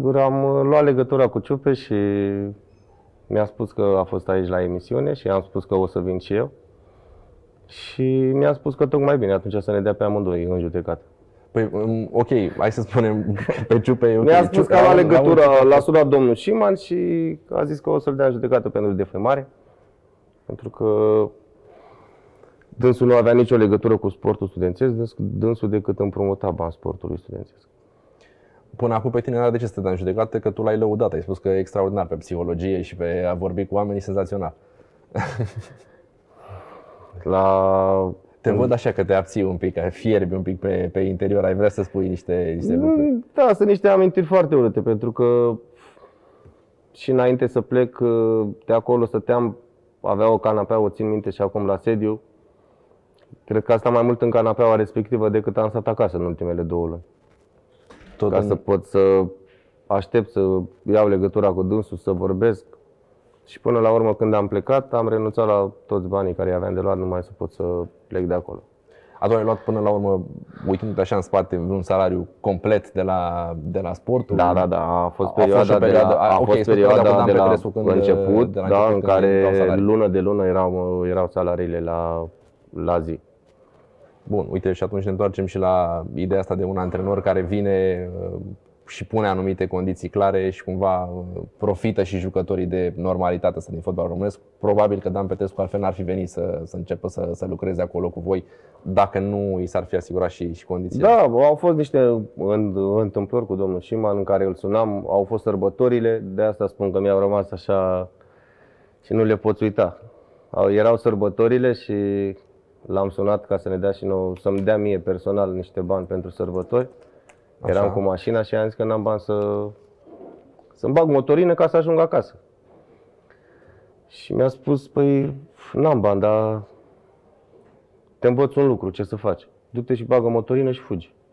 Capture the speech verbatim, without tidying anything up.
Sigur, am luat legătura cu Ciupe și mi-a spus că a fost aici la emisiune și am spus că o să vin și eu. Și mi-a spus că tocmai bine atunci să ne dea pe amândoi în judecată. Păi, ok, hai să spunem pe Ciupe. Okay. Mi-a spus că a luat legătura, l-a sunat domnul Șiman și a zis că o să-l dea în judecată pentru defăimare. Pentru că dânsul nu avea nicio legătură cu sportul studențesc, dânsul decât împrumuta bani sportului studențesc. Până acum pe tine n-are de ce să te dea în judecată, că tu l-ai lăudat, ai spus că e extraordinar pe psihologie și pe a vorbi cu oamenii, senzațional. La... Te văd așa că te abții un pic, fierbi un pic pe, pe interior, ai vrea să spui niște, niște lucruri. Da, sunt niște amintiri foarte urâte, pentru că și înainte să plec de acolo stăteam, avea o canapea, o țin minte și acum la sediu. Cred că asta mai mult în canapeaua respectivă decât am stat acasă în ultimele două luni. Tot Ca în... să pot să aștept să iau legătura cu dânsul, să vorbesc. Și până la urmă, când am plecat, am renunțat la toți banii care i-aveam de luat, numai să pot să plec de acolo. Atunci ai luat până la urmă, uitându-te așa în spate, un salariu complet de la, de la sportul? Da, da, da. A fost perioada, a fost perioada de la, a, a okay, fost perioada de la când, început, de la da, în care lună de lună erau, erau salariile la, la zi. Bun, uite, și atunci ne întoarcem și la ideea asta de un antrenor care vine și pune anumite condiții clare și cumva profită și jucătorii de normalitatea asta din fotbal românesc. Probabil că Dan Petrescu altfel n-ar fi venit să, să înceapă să, să lucreze acolo cu voi dacă nu i s-ar fi asigurat și, și condițiile. Da, au fost niște întâmplări cu domnul Șiman în care îl sunam, au fost sărbătorile, de asta spun că mi-au rămas așa și nu le poți uita. Erau sărbătorile și l-am sunat ca să ne dea și nou, să-mi dea mie personal niște bani pentru sărbători. Așa. Eram cu mașina și am zis că n-am bani să, să-mi bag motorină ca să ajung acasă. Și mi-a spus, păi n-am bani, dar te învăț un lucru, ce să faci? Du-te și bagă motorină și fugi.